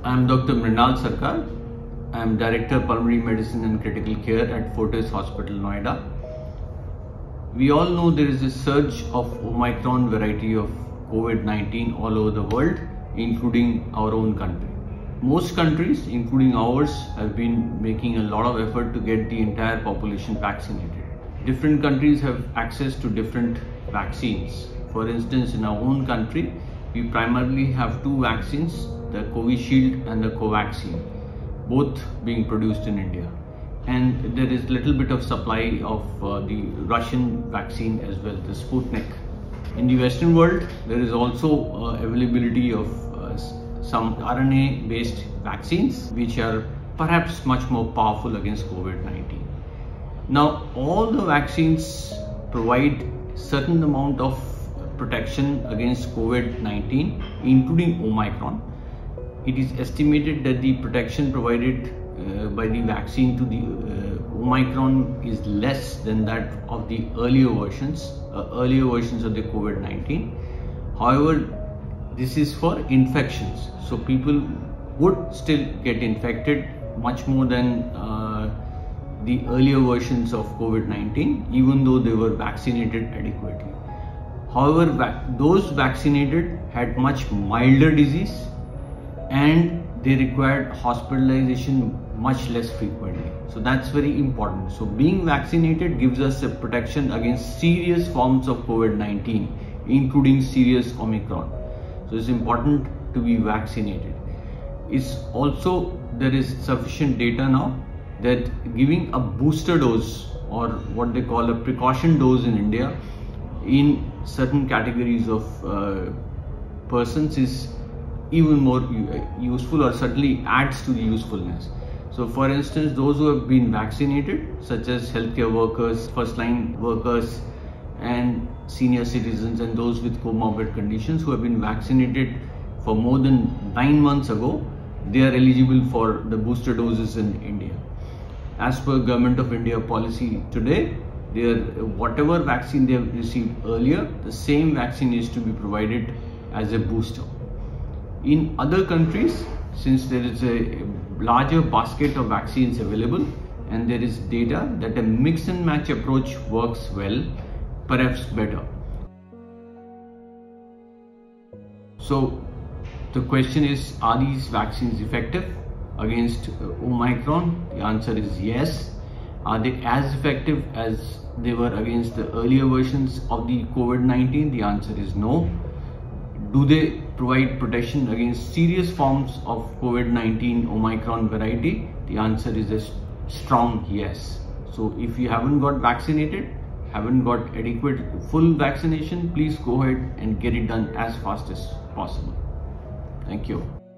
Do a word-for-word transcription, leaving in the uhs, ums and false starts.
I am Doctor Mrinal Sircar. I am Director Pulmonary Medicine and Critical Care at Fortis Hospital, Noida. We all know there is a surge of Omicron variety of COVID nineteen all over the world, including our own country. Most countries, including ours, have been making a lot of effort to get the entire population vaccinated. Different countries have access to different vaccines. For instance, in our own country, we primarily have two vaccines, the Covishield and the Covaxin, both being produced in India. And there is little bit of supply of uh, the Russian vaccine as well, the Sputnik. In the Western world, there is also uh, availability of uh, some R N A-based vaccines, which are perhaps much more powerful against COVID nineteen. Now, all the vaccines provide certain amount of protection against COVID nineteen, including Omicron. It is estimated that the protection provided uh, by the vaccine to the uh, Omicron is less than that of the earlier versions, uh, earlier versions of the COVID nineteen. However, this is for infections, so people would still get infected much more than uh, the earlier versions of COVID nineteen, even though they were vaccinated adequately. However, vac those vaccinated had much milder disease and they required hospitalization much less frequently. So that's very important. So being vaccinated gives us a protection against serious forms of COVID nineteen, including serious Omicron. So it's important to be vaccinated. It's also, there is sufficient data now that giving a booster dose, or what they call a precaution dose in India, in certain categories of uh, persons is even more useful, or certainly adds to the usefulness. So for instance, those who have been vaccinated, such as healthcare workers, first line workers, and senior citizens, and those with comorbid conditions who have been vaccinated for more than nine months ago, they are eligible for the booster doses in India. As per Government of India policy today, their whatever vaccine they have received earlier, the same vaccine is to be provided as a booster. In other countries, since there is a larger basket of vaccines available and there is data that a mix and match approach works well, perhaps better. So the question is, are these vaccines effective against Omicron? The answer is yes. Are they as effective as they were against the earlier versions of the COVID nineteen? The answer is no. Do they provide protection against serious forms of COVID nineteen Omicron variety? The answer is a strong yes. So if you haven't got vaccinated, haven't got adequate full vaccination, please go ahead and get it done as fast as possible. Thank you.